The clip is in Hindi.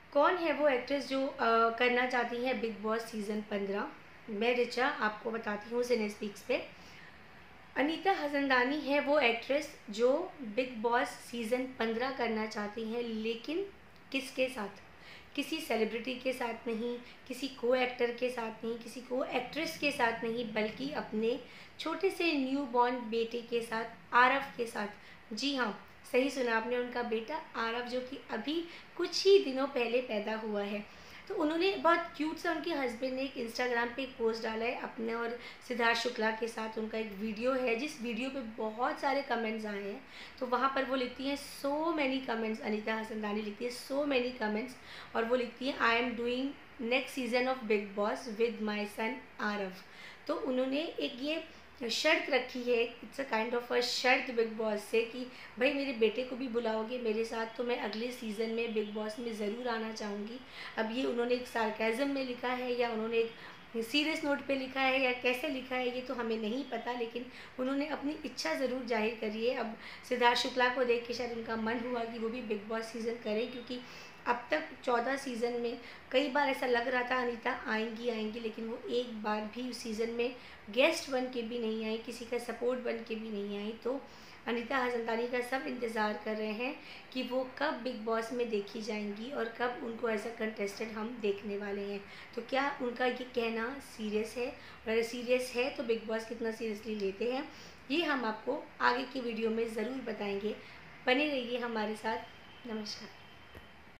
कौन है वो एक्ट्रेस जो करना चाहती है बिग बॉस सीज़न 15। मैं रिचा आपको बताती हूँ सिने स्पीक्स पे। अनीता हसनदानी है वो एक्ट्रेस जो बिग बॉस सीज़न 15 करना चाहती हैं, लेकिन किसके साथ? किसी सेलिब्रिटी के साथ नहीं, किसी को एक्टर के साथ नहीं, किसी को एक्ट्रेस के साथ नहीं, बल्कि अपने छोटे से न्यू बॉर्न बेटे के साथ, आरव के साथ। जी हाँ, सही सुना आपने, उनका बेटा आरव जो कि अभी कुछ ही दिनों पहले पैदा हुआ है। तो उन्होंने बहुत क्यूट सा, उनके हस्बैंड ने एक इंस्टाग्राम पे एक पोस्ट डाला है अपने और सिद्धार्थ शुक्ला के साथ। उनका एक वीडियो है जिस वीडियो पे बहुत सारे कमेंट्स आए हैं। तो वहाँ पर वो लिखती हैं so many comments, Anita Hasnandani लिखती है सो मैनी कमेंट्स, और वो लिखती है I am doing next season of Bigg Boss with my son Aarav. तो उन्होंने एक ये शर्त रखी है, it's a kind of a शर्त बिग बॉस से कि भाई मेरे बेटे को भी बुलाओगे मेरे साथ तो मैं अगले सीज़न में बिग बॉस में ज़रूर आना चाहूँगी। अब ये उन्होंने एक सार्केज़म में लिखा है या उन्होंने एक सीरियस नोट पे लिखा है या कैसे लिखा है ये तो हमें नहीं पता, लेकिन उन्होंने अपनी इच्छा ज़रूर जाहिर करी है। अब सिद्धार्थ शुक्ला को देख के शायद उनका मन हुआ कि वो भी बिग बॉस सीज़न करें, क्योंकि अब तक 14 सीज़न में कई बार ऐसा लग रहा था अनीता आएंगी आएंगी, लेकिन वो एक बार भी उस सीज़न में गेस्ट बन के भी नहीं आई, किसी का सपोर्ट बन के भी नहीं आई। तो अनीता हसनदानी का सब इंतज़ार कर रहे हैं कि वो कब बिग बॉस में देखी जाएंगी और कब उनको एज अ कंटेस्टेंट हम देखने वाले हैं। तो क्या उनका ये कहना सीरियस है, और अगर सीरियस है तो बिग बॉस कितना सीरियसली लेते हैं ये हम आपको आगे की वीडियो में ज़रूर बताएंगे। बने रहिए हमारे साथ। नमस्कार।